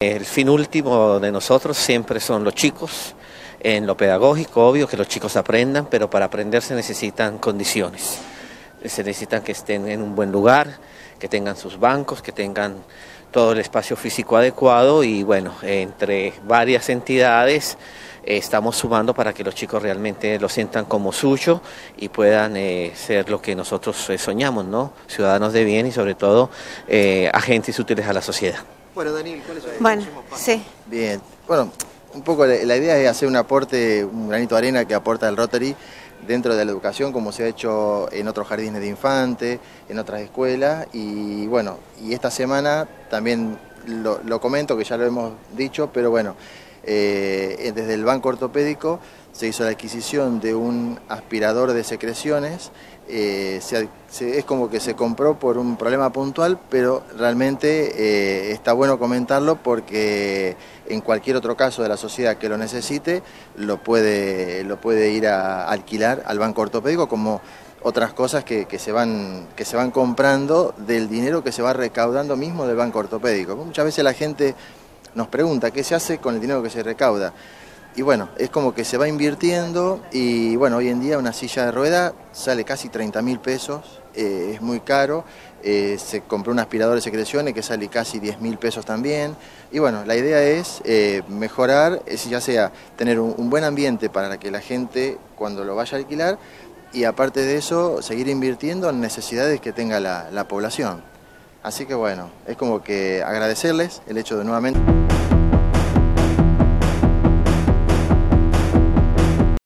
El fin último de nosotros siempre son los chicos. En lo pedagógico, obvio que los chicos aprendan, pero para aprender se necesitan condiciones. Se necesitan que estén en un buen lugar, que tengan sus bancos, que tengan todo el espacio físico adecuado y bueno, entre varias entidades estamos sumando para que los chicos realmente lo sientan como suyo y puedan ser lo que nosotros soñamos, ¿no? Ciudadanos de bien y sobre todo agentes útiles a la sociedad. Bueno, Daniel, ¿cuáles son los próximos pasos? Sí. Bien, bueno, un poco la idea es hacer un aporte, un granito de arena que aporta el Rotary dentro de la educación, como se ha hecho en otros jardines de infantes, en otras escuelas, y bueno, y esta semana también lo comento, que ya lo hemos dicho, pero bueno, desde el Banco Ortopédico se hizo la adquisición de un aspirador de secreciones. Es como que se compró por un problema puntual, pero realmente está bueno comentarlo porque en cualquier otro caso de la sociedad que lo necesite lo puede ir a alquilar al Banco Ortopédico, como otras cosas que se van comprando del dinero que se va recaudando mismo del Banco Ortopédico. Muchas veces la gente nos pregunta qué se hace con el dinero que se recauda. Y bueno, es como que se va invirtiendo y bueno, hoy en día una silla de rueda sale casi 30.000 pesos, es muy caro, se compró un aspirador de secreciones que sale casi 10.000 pesos también. Y bueno, la idea es mejorar, ya sea tener un buen ambiente para que la gente cuando lo vaya a alquilar y aparte de eso seguir invirtiendo en necesidades que tenga la población. Así que bueno, es como que agradecerles el hecho de nuevamente...